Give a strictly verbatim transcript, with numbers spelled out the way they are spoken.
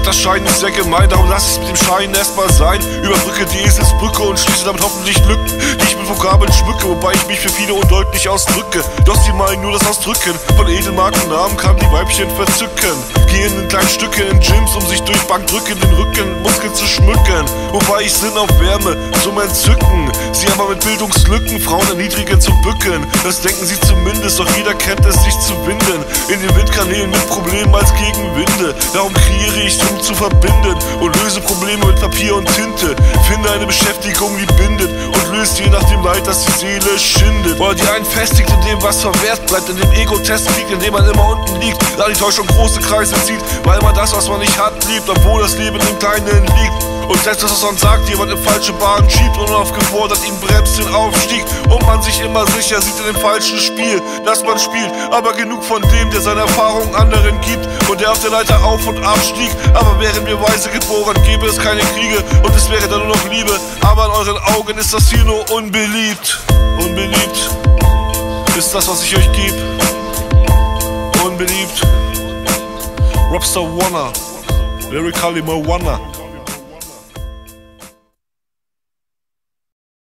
das Schein ist sehr gemein, darum lass es mit dem Schein erstmal sein. Überbrücke die Eselsbrücke und schließe damit hoffentlich Lücken, die ich mit Vokabeln schmücke, wobei ich mich für viele undeutlich ausdrücke. Doch sie meinen nur das Ausdrücken von Edelmarkennamen kann die Weibchen verzücken. Gehen in kleinen Stücken in Gyms, um sich durch Bankdrücken den Rücken, Muskeln zu schmücken. Wobei ich Sinn auf Wärme zum Entzücken. Sie aber mit Bildungslücken Frauen erniedrigen zu bücken. Das denken sie zumindest, doch jeder kennt es, sich zu winden. In den Windkanälen mit Problemen als Gegenwinde. Darum kreiere ich, um zu verbinden und löse Probleme mit Papier und Tinte. Finde eine Beschäftigung, die bindet und löst je nach dem Leid, das die Seele schindet. Oder die einen festigt in dem, was verwehrt bleibt, in dem Ego-Test liegt, in dem man immer unten liegt, da die Täuschung große Kreise zieht, weil man das, was man nicht hat, liebt, obwohl das Leben im Kleinen liegt. Und selbst das, was man sagt, jemand in falsche Bahn schiebt und unaufgefordert ihn bremst den Aufstieg und man sich immer sicher sieht in dem falschen Spiel, das man spielt. Aber genug von dem, der seine Erfahrungen anderen gibt und der auf der Leiter auf und ab stieg. Aber wären wir weise geboren, gäbe es keine Kriege und es wäre dann nur noch Liebe. Aber in euren Augen ist das hier nur unbeliebt. Unbeliebt ist das, was ich euch geb. Unbeliebt. Robster Wanna, Lyrically Moana.